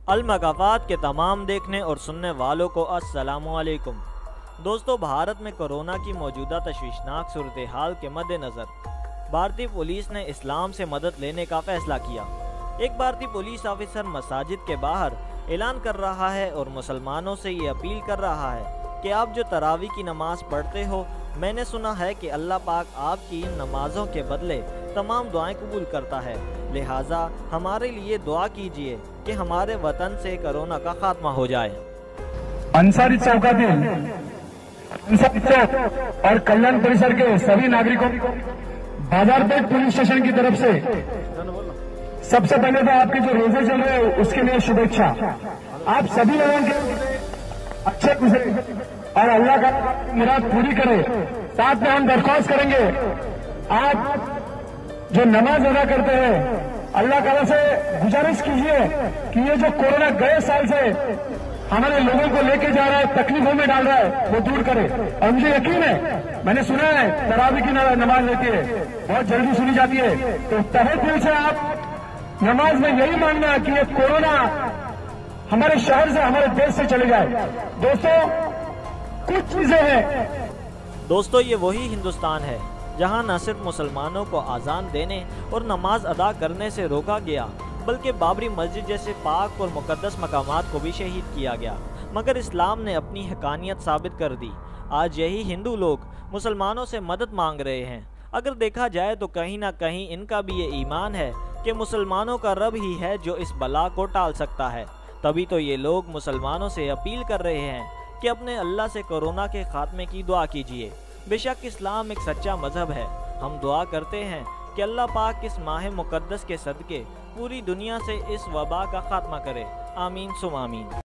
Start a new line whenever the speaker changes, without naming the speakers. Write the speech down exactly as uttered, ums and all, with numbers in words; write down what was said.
المقافات کے تمام دیکھنے اور سننے والوں کو السلام علیکم۔ دوستو، بھارت میں کورونا کی موجودہ تشویشناک صورتحال کے مد نظر بھارتی پولیس نے اسلام سے مدد لینے کا فیصلہ کیا۔ ایک بھارتی پولیس آفیسر مساجد کے باہر اعلان کر رہا ہے اور مسلمانوں سے یہ اپیل کر رہا ہے کہ آپ جو تراویح کی نماز پڑھتے ہو، میں نے سنا ہے کہ اللہ پاک آپ کی ان نمازوں کے بدلے تمام دعائیں قبول کرتا ہے، لہٰذا ہمارے لیے دعا کیجئے کہ ہمارے وطن سے کورونا کا خاتمہ ہو جائے۔
انصاری چوکاtil انصاری چوک اور کلیان پریسر کے سبھی ناگرکوں بازار پیٹ پولیس اسٹیشن کی طرف سے سب سے پہلے تو آپ کے جو روزے چل رہے ہیں اس کے لیے شبھیچھا۔ آپ سبھی لوگوں کے اچھے گزرے اور اللہ کا مراد پوری کرے۔ ساتھ میں ہم درخواست کریں گے، آپ جو نماز ادا کرتے ہیں اللہ تعالیٰ سے گزارش کیجیے کہ یہ جو کورونا گئے سال سے ہمارے لوگوں کو لے کے جا رہا ہے، تکلیفوں میں ڈال رہا ہے، وہ دور کرے۔ اور مجھے یقین ہے، میں نے سنا ہے تراویح کی نماز لیتی ہے، بہت جلدی سنی جاتی ہے، تو تہہ دل سے آپ نماز میں یہی مانگنا ہے کہ یہ کورونا ہمارے شہر سے، ہمارے دیش سے چلے جائے۔ دوستو، کچھ چیزیں ہیں۔
دوستو، یہ وہی ہندوستان ہے جہاں نہ صرف مسلمانوں کو اذان دینے اور نماز ادا کرنے سے روکا گیا، بلکہ بابری مسجد جیسے پاک اور مقدس مقامات کو بھی شہید کیا گیا، مگر اسلام نے اپنی حقانیت ثابت کر دی۔ آج یہی ہندو لوگ مسلمانوں سے مدد مانگ رہے ہیں۔ اگر دیکھا جائے تو کہیں نہ کہیں ان کا بھی یہ ایمان ہے کہ مسلمانوں کا رب ہی ہے جو اس بلا کو ٹال سکتا ہے، تبھی تو یہ لوگ مسلمانوں سے اپیل کر رہے ہیں کہ اپنے اللہ سے کورونا کے خاتمے کی دعا کیجیے۔ بے شک اسلام ایک سچا مذہب ہے۔ ہم دعا کرتے ہیں کہ اللہ پاک اس ماہ مقدس کے صدقے پوری دنیا سے اس وبا کا خاتمہ کرے۔ آمین ثم آمین۔